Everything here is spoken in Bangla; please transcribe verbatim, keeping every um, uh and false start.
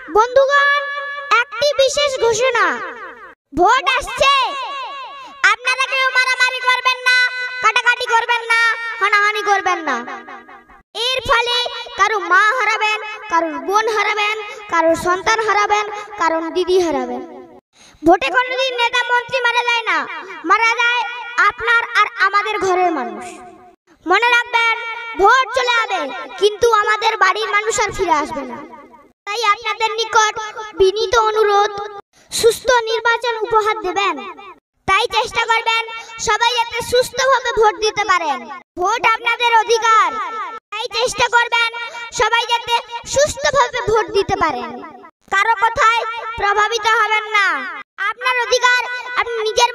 বন্ধুগণ, একটি বিশেষ ঘোষণা, ভোট আসছে। আপনারা কেউ মারামারি করবেন না, কাটাকাটি করবেন না, হানাহানি করবেন না। এর ফলে কারো মা হারাবেন, কারোর বোন হারাবেন, কারোর সন্তান হারাবেন, কারোর দিদি হারাবেন। ভোটে কোনোদিন নেতা মন্ত্রী মারা যায় না, মারা যায় আপনার আর আমাদের ঘরের মানুষ। মনে রাখবেন, ভোট চলে যাবে কিন্তু আমাদের বাড়ির মানুষ আর ফিরে আসবে না। তাই আপনাদের নিকট বিনীত অনুরোধ, সুস্থ নির্বাচন উপহার দেবেন। তাই চেষ্টা করবেন সবাই যাতে সুস্থভাবে ভোট দিতে পারেন। ভোট আপনাদের অধিকার, তাই চেষ্টা করবেন সবাই যাতে সুস্থভাবে ভোট দিতে পারেন। কারো কথায় প্রভাবিত হবেন না। আপনার অধিকার আপনি নিজের